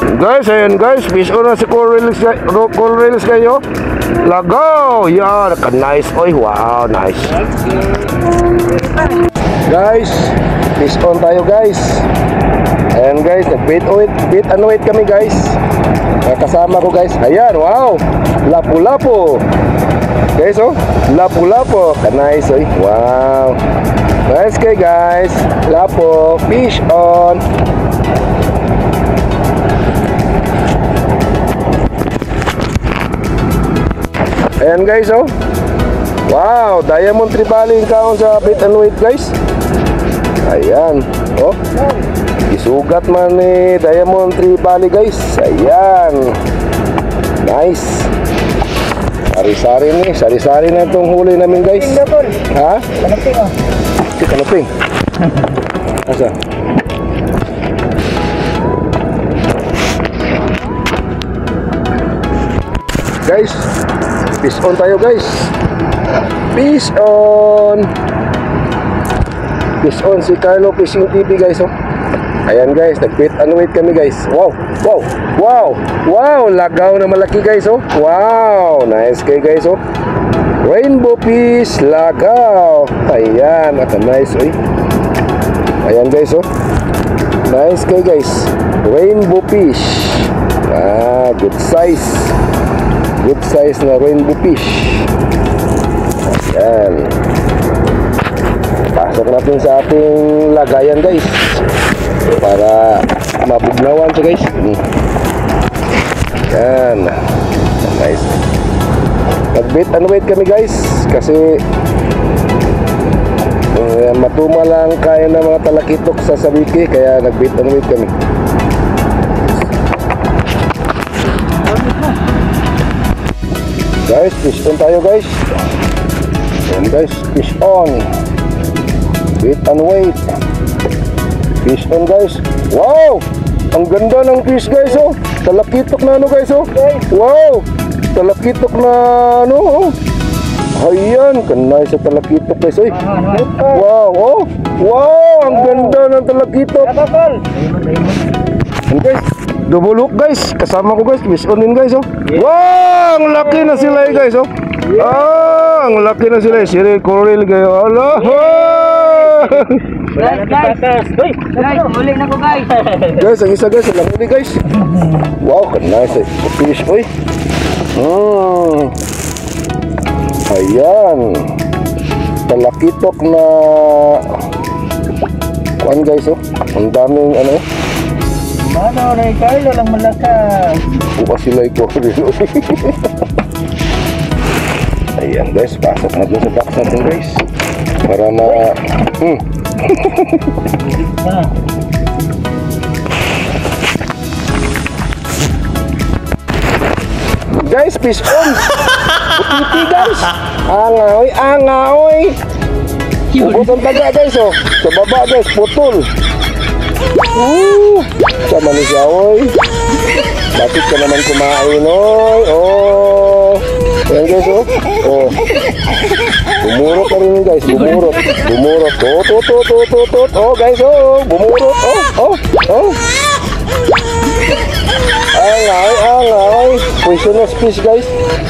Guys, ayan guys, fish on na si Coral Reels kayo. Lagaw! Yan, naka-nice. Oy, wow, nice. Guys, fish on tayo guys. Ayan guys, nag-bait and wait kami guys. Kasama ko guys. Ayan, wow. Lapu-lapu. Guys, oh, lapu-lapu. Ka-nice, oy. Wow. Nice kay guys. Lapo, fish on. Ayan guys, oh. Wow, diamond tribali yung kaon sa bait and wait guys. Ayan, oh. Isugat man ni diamond tribali guys. Ayan. Nice. Sari-sari na itong huli namin guys. Ha? Kanuping, oh. Si kanuping. Asa? Guys, fish on tayo guys. Fish on. Fish on si Carlo Fishing TV guys, oh. Ayan guys, nag-bait and wait kami guys. Wow, wow, wow, wow. Lagaw na malaki guys, oh. Wow, nice kay guys, oh. Rainbow fish, lagaw. Ayan, nice, oh. Ayan guys, oh. Nice kay guys. Rainbow fish. Ah, good size. Good size na rainbow fish. Ayan. Pasok natin sa ating lagayan guys, para mabugnawan siya guys. Ayan. Nice. Nag-bait and wait kami guys, kasi matuma lang kaya ng mga talakitok sa sabiki, kaya nag-bait and wait kami. Guys, fish on tayo guys. Ayan guys, fish on. Bait and wait. Fish on guys. Wow! Ang ganda ng fish guys, oh. Talakitok na ano guys, oh. Wow! Talakitok na ano, oh. Ayan, kanay sa talakitok guys, oh. Wow, oh. Wow! Ang ganda ng talakitok. Ayan guys, double hook guys. Kasama ko guys, fish on din guys, oh. Wow! Ang laki na sila guys, oh. Ah, ang laki na sila. Siri Coral kayo. Allah! Guys, huli na ko guys. Guys, ang isa guys, ang huli guys. Wow, nice fish, oy. Ayan. Talakitok na kuan guys, oh. Ang daming ano. Mano na Carlo lang malaka. Bukas sila iko. Ayan guys, pasok na doon sa box natin guys, para na guys, fish on. Putiti guys. Angaoy, angaoy. Ubos ang taga guys, oh. Sa baba guys, putol. Sama ni siya, oy. Bakit ka naman kumain, oy. Oh. Ayan guys, oh. Oh. Bumurot na rin guys, bumurot. Bumurot. Tot. Oh guys, oh. Bumurot. Oh. Angay. Poisonous fish guys.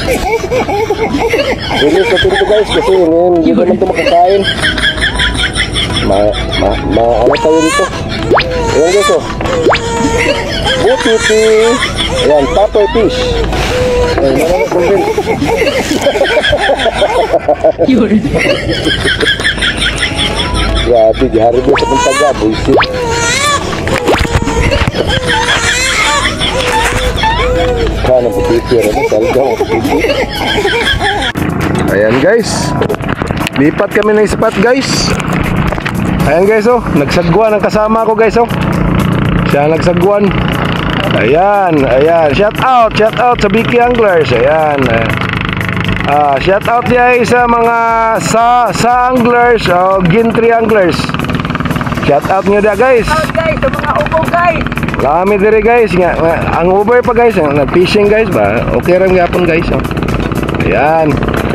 Release natin ito guys, kasi hindi naman ito makakain. Ano tayo dito? Ayan guys, oh. Butiti. Ayan, papoy fish. Ayan, marami kong din. Grabe, gihari mo sa pantaga, buisit. Kana butiti, ano, talaga mo butiti. Ayan guys, lipat kami ng spot guys. Ayan guys, oh, nagsagwan ang kasama ko guys, oh. Siya nagsagwan. Ayan. Shout out sa Biki Anglers. Ayan. Shout out diay sa mga sa anglers, Gintry Anglers. Shout out niyo da guys. Shout out guys sa mga upo guys. Kami dire guys, ang Uber pa guys, nag-fishing guys ba? Okay ram gyapon guys, oh. Ayan.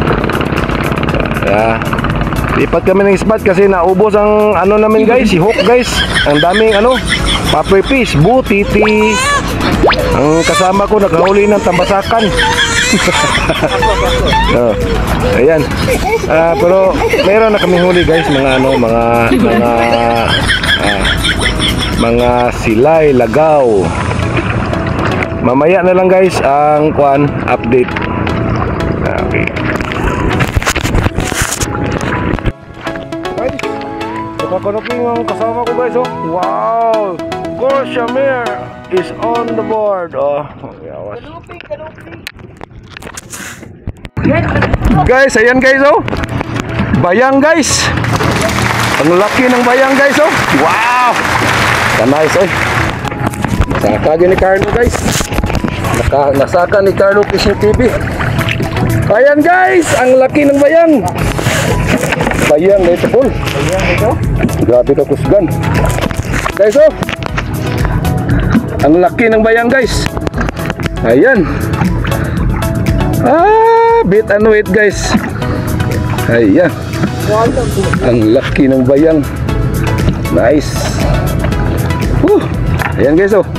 Lipat kami ng spot kasi naubos ang ano namin guys, si hook guys. Ang daming ano, paper fish, butiti. Ang kasama ko nakahuli ng tambasakan. Oh, ayan. Pero meron na kaming huli guys, mga silay, lagaw. Mamaya na lang guys ang update. Okay. Nakakanapin ang kasama ko guys, oh. Wow! Gorshamir is on the board. Oh, yawas. Guys, ayan guys, oh. Bayang guys. Ang laki ng bayang guys, oh. Wow! Nice, oh. Nasaka ni Carlo guys. Nasaka ni Carlo Fishing TV. Ayan guys, ang laki ng bayang. Bayang na ito, Paul. Bayang ito? Grabe ka kusgan. Guys, oh. Ang laki ng bayang guys. Ayan. Bit and weight guys. Ayan. Ang laki ng bayang. Nice. Ayan guys, oh.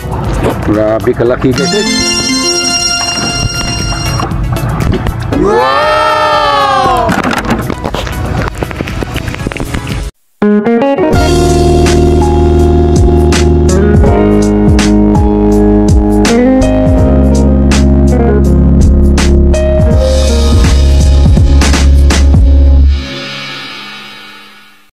Grabe kalaki guys, eh. Wow!